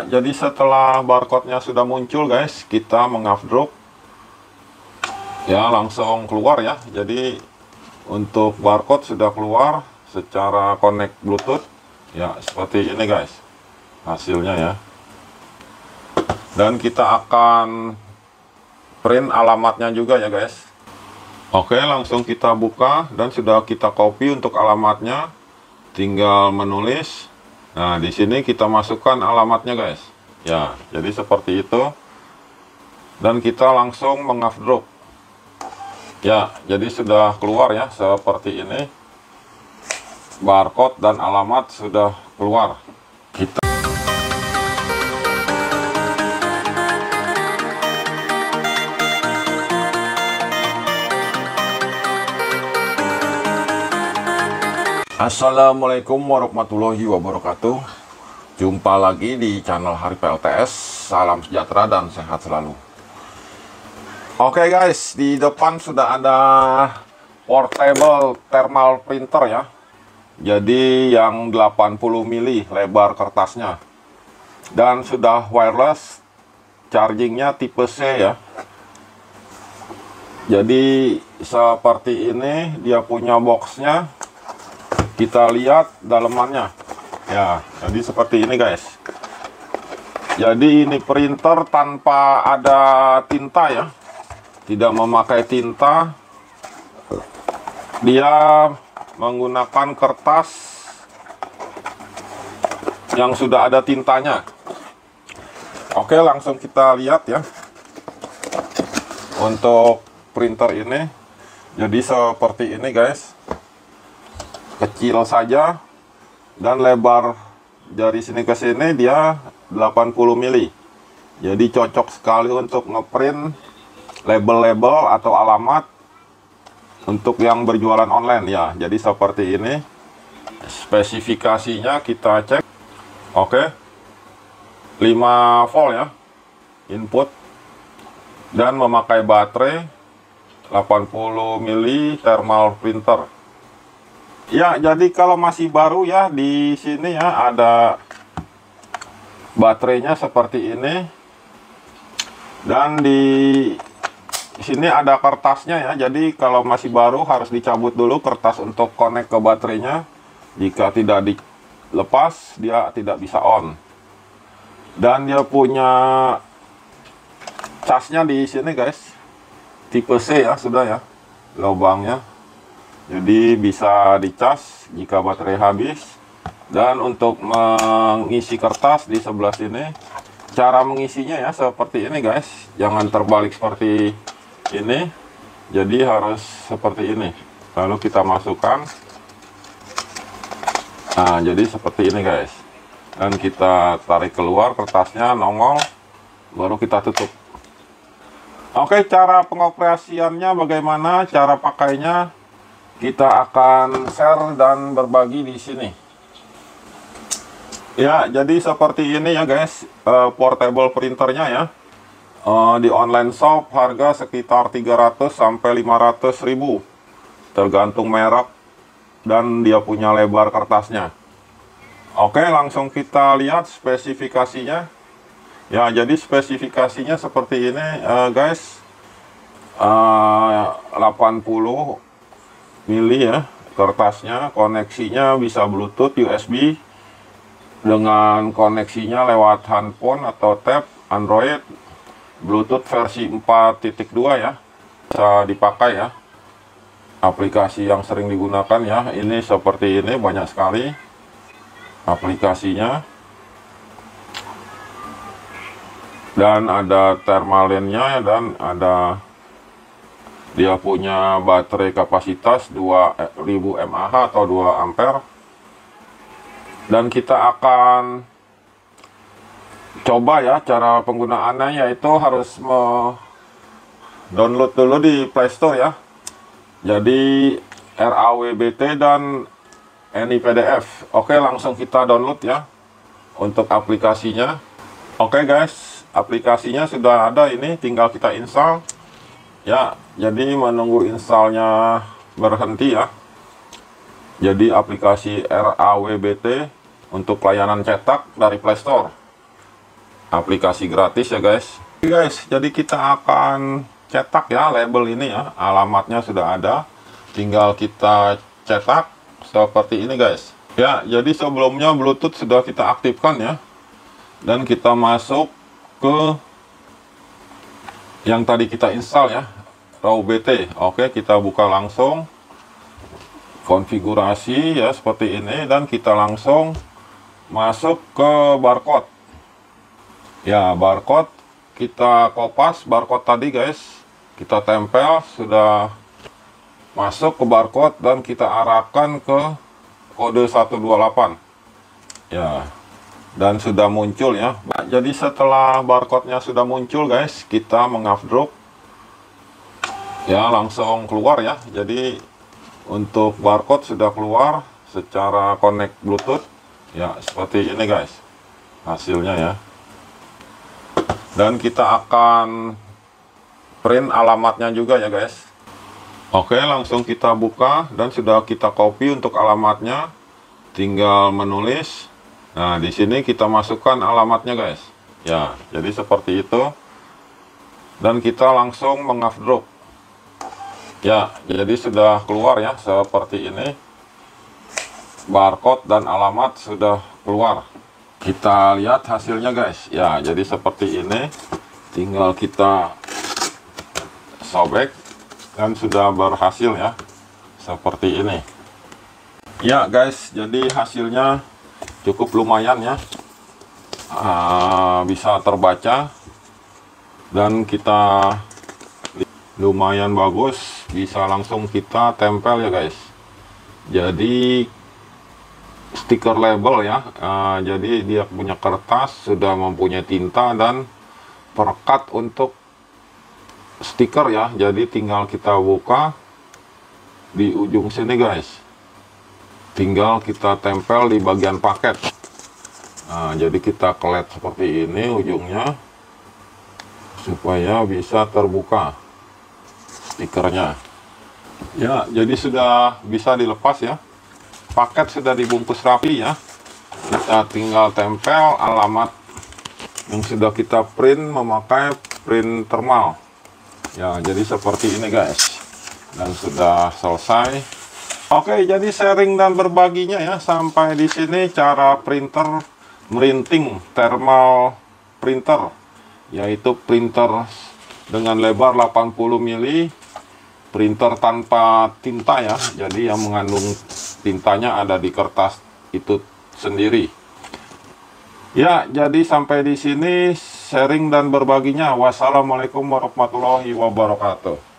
Ya, jadi setelah barcode-nya sudah muncul guys, kita mengupload ya, langsung keluar ya. Jadi untuk barcode sudah keluar secara connect Bluetooth ya, seperti ini guys hasilnya ya. Dan kita akan print alamatnya juga ya guys. Oke, langsung kita buka dan sudah kita copy untuk alamatnya, tinggal menulis. Nah, di sini kita masukkan alamatnya guys. Ya, jadi seperti itu. Dan kita langsung mengupload. Ya, jadi sudah keluar ya, seperti ini. Barcode dan alamat sudah keluar. Kita Assalamualaikum warahmatullahi wabarakatuh. Jumpa lagi di channel Hari PLTS. Salam sejahtera dan sehat selalu. Oke guys, di depan sudah ada portable thermal printer ya. Jadi yang 80 mili lebar kertasnya. Dan sudah wireless, chargingnya tipe C ya. Jadi seperti ini dia punya boxnya. Kita lihat dalemannya ya, jadi seperti ini guys. Jadi ini printer tanpa ada tinta ya, tidak memakai tinta. Dia menggunakan kertas yang sudah ada tintanya. Oke, langsung kita lihat ya untuk printer ini. Jadi seperti ini guys, kecil saja dan lebar dari sini ke sini dia 80 mili. Jadi cocok sekali untuk ngeprint label-label atau alamat untuk yang berjualan online ya. Jadi seperti ini spesifikasinya, kita cek. Oke, 5 volt ya input dan memakai baterai 80 mili thermal printer. Ya, jadi kalau masih baru ya, di sini ya ada baterainya seperti ini. Dan di sini ada kertasnya ya. Jadi kalau masih baru harus dicabut dulu kertas untuk connect ke baterainya. Jika tidak dilepas, dia tidak bisa on. Dan dia punya casnya di sini guys. Tipe C ya, sudah ya lubangnya. Jadi bisa dicas jika baterai habis. Dan untuk mengisi kertas di sebelah sini, cara mengisinya ya seperti ini guys. Jangan terbalik seperti ini. Jadi harus seperti ini. Lalu kita masukkan. Nah, jadi seperti ini guys. Dan kita tarik keluar kertasnya, nongol. Baru kita tutup. Oke, cara pengoperasiannya bagaimana, cara pakainya kita akan share dan berbagi di sini. Ya, jadi seperti ini ya guys, portable printernya ya. Di online shop harga sekitar 300 sampai 500 ribu, tergantung merek dan dia punya lebar kertasnya. Oke, langsung kita lihat spesifikasinya. Ya, jadi spesifikasinya seperti ini guys. 80 mili ya kertasnya, koneksinya bisa Bluetooth, USB, dengan koneksinya lewat handphone atau tab Android, Bluetooth versi 4.2 ya, bisa dipakai ya. Aplikasi yang sering digunakan ya, ini seperti ini, banyak sekali aplikasinya. Dan ada thermalinnya dan ada dia punya baterai kapasitas 2000 mAh atau 2 ampere. Dan kita akan coba ya cara penggunaannya, yaitu harus download dulu di Play Store ya. Jadi RAWBT dan NIPDF. Oke, langsung kita download ya untuk aplikasinya. Oke guys, aplikasinya sudah ada, ini tinggal kita install. Ya, jadi menunggu installnya berhenti ya. Jadi aplikasi RAWBT untuk layanan cetak dari Play Store. aplikasi gratis ya guys. Oke guys, jadi kita akan cetak ya label ini ya, alamatnya sudah ada, tinggal kita cetak seperti ini guys ya. Jadi sebelumnya Bluetooth sudah kita aktifkan ya, dan kita masuk ke yang tadi kita install ya, Raw BT. Oke, kita buka langsung konfigurasi ya seperti ini, dan kita langsung masuk ke barcode ya. Barcode kita kopas barcode tadi guys, kita tempel, sudah masuk ke barcode dan kita arahkan ke kode 128 ya, dan sudah muncul ya. Nah, jadi setelah barcode-nya sudah muncul guys, kita mengupdrop ya, langsung keluar ya. Jadi untuk barcode sudah keluar secara connect Bluetooth ya, seperti ini guys hasilnya ya. Dan kita akan print alamatnya juga ya guys. Oke, langsung kita buka dan sudah kita copy untuk alamatnya, tinggal menulis. Nah, di sini kita masukkan alamatnya guys ya, jadi seperti itu, dan kita langsung mengupdrop ya. Jadi sudah keluar ya seperti ini, barcode dan alamat sudah keluar. Kita lihat hasilnya guys ya, jadi seperti ini, tinggal kita sobek dan sudah berhasil ya, seperti ini ya guys. Jadi hasilnya cukup lumayan ya, bisa terbaca dan kita lumayan bagus, bisa langsung kita tempel ya guys. Jadi stiker label ya, jadi dia punya kertas, sudah mempunyai tinta dan perekat untuk stiker ya. Jadi tinggal kita buka di ujung sini guys, tinggal kita tempel di bagian paket. Nah, jadi kita kelet seperti ini ujungnya supaya bisa terbuka stikernya ya. Jadi sudah bisa dilepas ya, paket sudah dibungkus rapi ya. Kita tinggal tempel alamat yang sudah kita print memakai print thermal ya. Jadi seperti ini guys, dan sudah selesai. Oke, jadi sharing dan berbaginya ya sampai di sini cara merinting thermal printer, yaitu printer dengan lebar 80 mili, printer tanpa tinta ya. Jadi yang mengandung tintanya ada di kertas itu sendiri ya. Jadi sampai di sini sharing dan berbaginya. Wassalamualaikum warahmatullahi wabarakatuh.